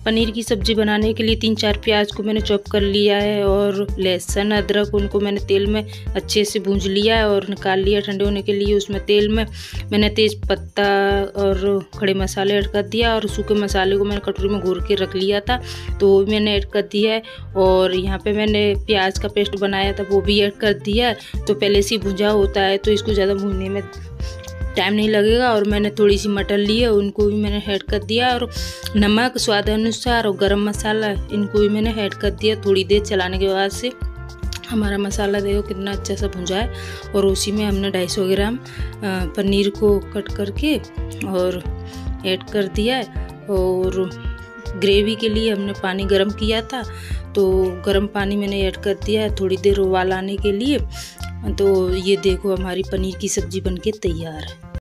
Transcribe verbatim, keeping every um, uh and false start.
पनीर की सब्ज़ी बनाने के लिए तीन चार प्याज को मैंने चॉप कर लिया है और लहसुन अदरक उनको मैंने तेल में अच्छे से भूंज लिया है और निकाल लिया ठंडे होने के लिए। उसमें तेल में मैंने तेज़ पत्ता और खड़े मसाले ऐड कर दिया और सूखे मसाले को मैंने कटोरी में घोर के रख लिया था तो वो मैंने ऐड कर दिया है। और यहाँ पे मैंने प्याज का पेस्ट बनाया था वो भी ऐड कर दिया है। तो पहले से भुंजा होता है तो इसको ज़्यादा भूनने में टाइम नहीं लगेगा। और मैंने थोड़ी सी मटर ली है उनको भी मैंने ऐड कर दिया और नमक स्वाद अनुसार और गरम मसाला इनको भी मैंने ऐड कर दिया। थोड़ी देर चलाने के बाद से हमारा मसाला देखो कितना अच्छा सा भुंजा है। और उसी में हमने ढाई सौ ग्राम पनीर को कट करके और ऐड कर दिया है। और ग्रेवी के लिए हमने पानी गर्म किया था तो गर्म पानी मैंने ऐड कर दिया है थोड़ी देर उबाल आने के लिए। तो ये देखो हमारी पनीर की सब्ज़ी बनके तैयार है।